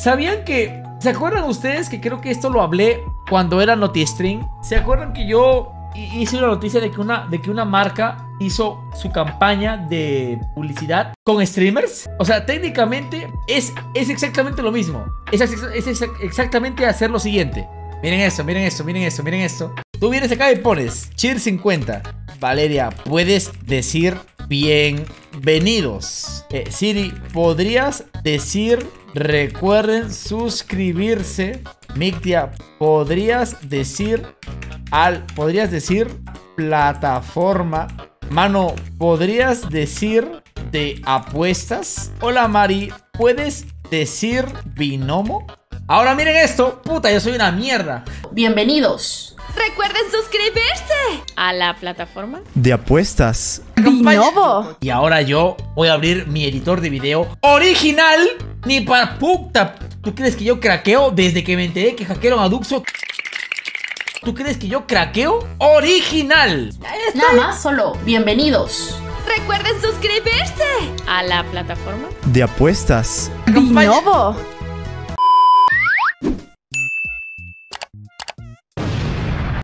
¿Sabían que... ¿Se acuerdan ustedes que creo que esto lo hablé cuando era NotiStream? ¿Se acuerdan que yo hice una noticia de que una marca hizo su campaña de publicidad con streamers? O sea, técnicamente es exactamente lo mismo. Es exactamente hacer lo siguiente. Miren esto, miren esto, miren esto, miren esto. Tú vienes acá y pones Cheer 50. Valeria, puedes decir bienvenidos. Siri, ¿podrías decir recuerden suscribirse? Mictia, ¿podrías decir plataforma? Mano, ¿podrías decir de apuestas? Hola Mari, ¿puedes decir binomo? Ahora miren esto. Puta, yo soy una mierda. Bienvenidos. Recuerden suscribirse a la plataforma de apuestas Binomo. Y ahora yo voy a abrir mi editor de video original. Ni para puta. ¿Tú crees que yo craqueo desde que me enteré que hackearon a Duxo? ¿Tú crees que yo craqueo? ¡Original! Nada más, solo bienvenidos. Recuerden suscribirse a la plataforma de apuestas Binomo.